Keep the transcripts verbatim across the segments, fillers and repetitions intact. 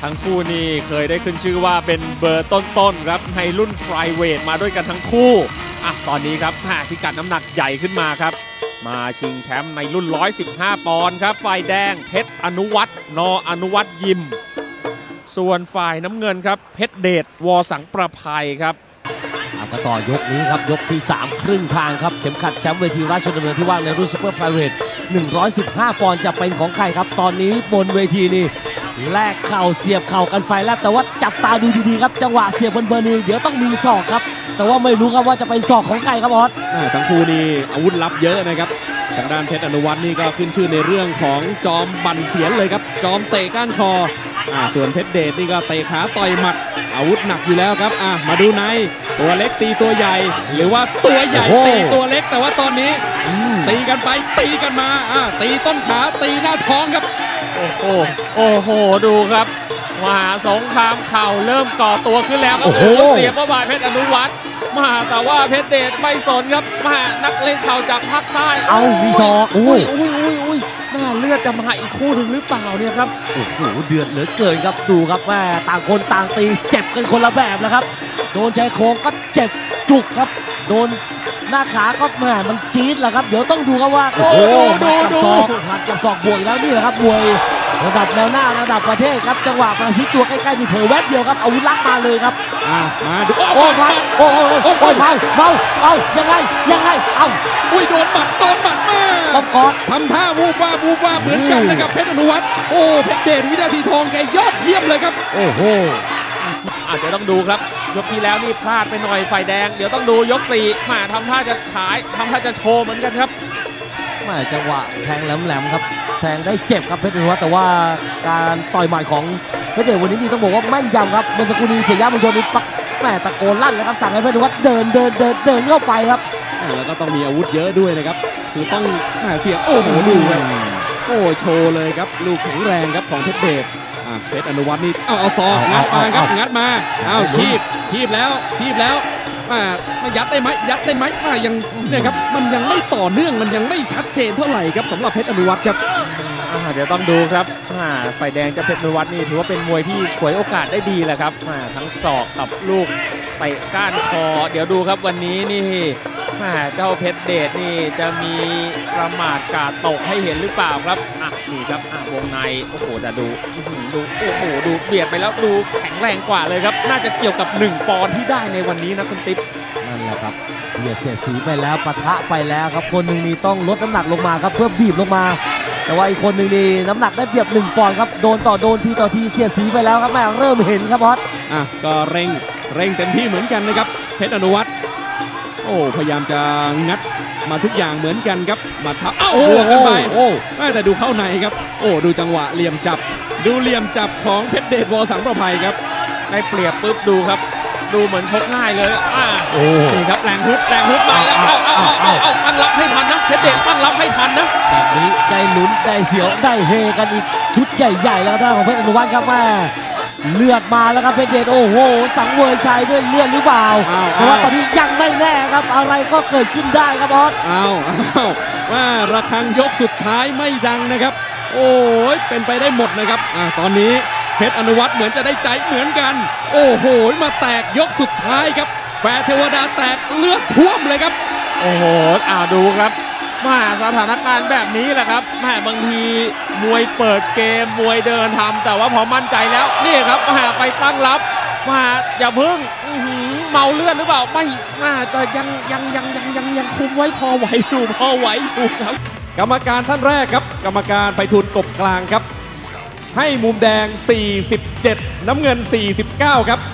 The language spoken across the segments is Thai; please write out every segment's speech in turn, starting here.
ทั้งคู่นี่เคยได้ขึ้นชื่อว่าเป็นเบอร์ต้นๆครับในรุ่นไฟเวทมาด้วยกันทั้งคู่อ่ะตอนนี้ครับพิกัดน้ำหนักใหญ่ขึ้นมาครับมาชิงแชมป์ในรุ่นหนึ่งร้อยสิบห้าปอนด์ครับฝ่ายแดงเพชรอนุวัฒน์นอนุวัฒน์ยิมส่วนฝ่ายน้ำเงินครับเพชรเดชวสังประภัยครับเอาก็ต่อยกนี้ครับยกที่สามครึ่งทางครับเข็มขัดแชมป์เวทีราชดำเนินที่ว่างในรุ่นซุปเปอร์ไฟเวทหนึ่งร้อยสิบห้าปอนด์จะเป็นของใครครับตอนนี้บนเวทีนี่แลกเข่าเสียบเข่ากันไฟแลบแต่ว่าจับตาดูดีๆครับจังหวะเสียบเบิร์นๆนี่เดี๋ยวต้องมีศอกครับแต่ว่าไม่รู้ครับว่าจะเป็นศอกของใครครับออสทั้งคู่นี่อาวุธลับเยอะนะครับทางด้านเพชรอนุวัฒน์นี่ก็ขึ้นชื่อในเรื่องของจอมบั่นเสียนเลยครับจอมเตะก้านคออ่าส่วนเพชรเดชนี่ก็เตะขาต่อยหมัดอาวุธหนักอยู่แล้วครับอ่ะมาดูในตัวเล็กตีตัวใหญ่หรือว่าตัวใหญ่ตีตัวเล็กแต่ว่าตอนนี้ตีกันไปตีกันมาอ่ะตีต้นขาตีหน้าท้องครับโอ้โหโอ้โหดูครับมหาสงครามเข่าเริ่มก่อตัวขึ้นแล้วครับเสียบเข้าไปเพชรอนุวัฒน์มาแต่ว่าเพชรเดชไม่สนครับมานักเล่นเข่าจากภาคใต้เอามีศอกอุ้ยอุ้ยอุ้ยอุ้ยน่าเลือดจะมาอีกคู่หนึ่งหรือเปล่าเนี่ยครับโอ้โหเดือดเหลือเกินครับดูครับแม่ต่างคนต่างตีเจ็บกันคนละแบบแล้วครับโดนชายโครงก็เจ็บจุกครับโดนหน้าขาก็แม่มันจี๊ดแหละครับเดี๋ยวต้องดูครับว่าโอ้โหหัดกับศอกหัดกับศอกบวกแล้วนี่แหละครับมวยระดับแนวหน้าระดับประเทศครับจังหวะประชิดตัวใกล้ๆที่เผยแวบเดียวครับอาวุธลักมาเลยครับอ่ามาดูโอ้มาโอ้โหโอ้เมาเมาเอายังไงยังไงเอาอุ้ยโดนหมัดโดนหมัดมาต้องกอดทำท่าวูบว่าวูบว่าเหมือนกันนะครับเพชรอนุวัฒน์โอ้เพชรเดชวินาทีทองแกยอดเยี่ยมเลยครับโอ้โหอาจจะต้องดูครับยกที่แล้วนี่พลาดไปหน่อยฝ่ายแดงเดี๋ยวต้องดูยกสี่มาทำท่าจะฉายทำท่าจะโชว์เหมือนกันครับมาจังหวะแทงแหลมๆครับแทงได้เจ็บครับเพชรอนุวัฒน์แต่ว่าการต่อยหมัดของเพชรเดชวันนี้นี่ต้องบอกว่าแม่นยำครับเมื่อสักครู่นี้เสียยะมงคลนี่ปักแม่ตะโกนลั่นเลยครับสั่งให้เพชรอนุวัฒน์เดินเดินเดินเดินเข้าไปครับแล้วก็ต้องมีอาวุธเยอะด้วยนะครับคือต้องเสียโอ้โหดูครับโอ้โชว์เลยครับลูกแข็งแรงครับของเพชรเดชเพชรอนุวัฒน์นี่เอาเอาซอกงัดมาครับงัดมาเอาคีบคีบแล้วคีบแล้วมายัดได้ไหมยัดได้ไหมมายังเนี่ยครับมันยังไม่ต่อเนื่องมันยังไม่ชัดเจนเท่าไหร่ครับสำหรับเพชรอนุวัฒน์ครับเดี๋ยวต้องดูครับฝ่ายแดงเจ้าเพชรอนุวัฒน์นี่ถือว่าเป็นมวยที่ฉวยโอกาสได้ดีแหละครับทั้งศอกกับลูกเตะก้านคอเดี๋ยวดูครับวันนี้นี่เจ้าเพชรเดชนี่จะมีประมาทกาดตกให้เห็นหรือเปล่าครับอ่ะนี่ครับอ่ะวงในโอ้โหแต่ดูดูโอ้โหดูเบียดไปแล้วดูแข็งแรงกว่าเลยครับน่าจะเกี่ยวกับหนึ่งปอนด์ที่ได้ในวันนี้นะคุณติ๊บนั่นแหละครับเบียดเสียดสีไปแล้วปะทะไปแล้วครับคนหนึ่งนี่ต้องลดน้ำหนักลงมาครับเพื่อบีบลงมาแต่ว่าอีกคนหนึ่งนี่น้ำหนักได้เปรียบหนึ่งปอนด์ครับโดนต่อโดนทีต่อทีเสียดสีไปแล้วครับแม่เริ่มเห็นครับบอสอ่ะก็เร่งเร่งเต็มที่เหมือนกันนะครับเพชรอนุวัฒน์โอ้พยายามจะงัดมาทุกอย่างเหมือนกันครับมาทับเอ้าบวกกันไปโอ้แต่ดูเข้าในครับโอ้ดูจังหวะเหลี่ยมจับดูเหลี่ยมจับของเพชรเดชวสังประภัยครับได้เปรียบปุ๊บดูครับดูเหมือนชกง่ายเลยอ่านี่ครับแรงฮึดแรงฮึดไปแล้วเอาเอาเอาเอาตั้งรับให้ทันนะเพชรเดชตั้งรับให้ทันนะแบบนี้ได้ลุ้นได้เสียวได้เฮกันอีกชุดใหญ่ๆแล้วด้านของเพชรอนุวัฒน์ครับแม่เลือดมาแล้วครับเพชรเดชโอ้โหสังเวยชัยด้วยเลือดหรือเปล่าแต่ว่าตอนนี้ยังไม่แน่ครับอะไรก็เกิดขึ้นได้ครับบอสเอาเอาว่าระฆังยกสุดท้ายไม่ดังนะครับโอ้ยเป็นไปได้หมดนะครับอ่าตอนนี้เพชรอนุวัฒน์เหมือนจะได้ใจเหมือนกันโอ้โหมาแตกยกสุดท้ายครับแฝดเทวดาแตกเลือดท่วมเลยครับโอ้โหอ่าดูครับมาสถานการณ์แบบนี้แหละครับแม่บางทีมวยเปิดเกมมวยเดินทำแต่ว่าพอมั่นใจแล้วนี่ครับมาไปตั้งรับมาอย่าพึ่งเมาเลือดหรือเปล่าไม่มาแต่ยังยังยังยังยังยังคุมไว้พอไหวอยู่พอไหวอยู่ครับกรรมการท่านแรกครับกรรมการไพฑูรย์กบกลางครับให้มุมแดงสี่สิบเจ็ดน้ำเงินสี่สิบเก้าครับ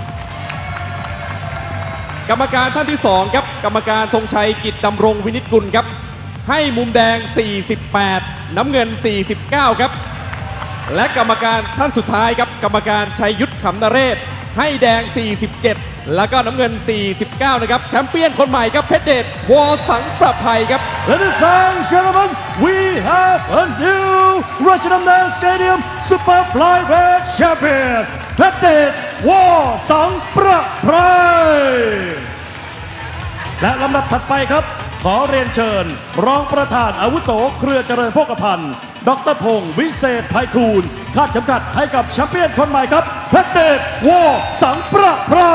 กรรมการท่านที่สองครับกรรมการธงชัยกิจดำรงวินิจกุลครับให้มุมแดงสี่สิบแปดน้ำเงินสี่สิบเก้าครับและกรรมการท่านสุดท้ายครับกรรมการชัยยุทธขำนเรศให้แดงสี่สิบเจ็ดแล้วก็น้ำเงินสี่สิบเก้านะครับแชมเปี้ยนคนใหม่ครับเพชรเดชวสังประภัยครับ Ladies and gentlemen we have a new Rajadamnern Stadium Super Flyweight Champion เพชรเดชวสังประภัยและลำดับถัดไปครับขอเรียนเชิญรองประธานอาวุโสเครือเจริญโภคภัณฑ์ดรพงศ์วิเศษไพฑูรย์คาดเข็มขัดให้กับแชมเปี้ยนคนใหม่ครับเพชรเดชวอสังประไพร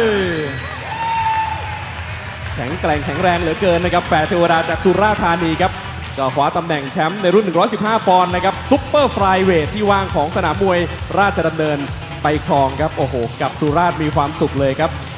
แข็งแกร่งแข็งแรงเหลือเกินนะครับแฝดเทวดาจากสุราษฎร์ธานีครับก็คว้าตำแหน่งแชมป์ในรุ่นหนึ่งร้อยสิบห้าปอนด์นะครับซุปเปอร์ไฟล์เวทที่ว่างของสนามมวยราชดำเนินไปครองครับโอ้โหกับสุราษฎร์มีความสุขเลยครับ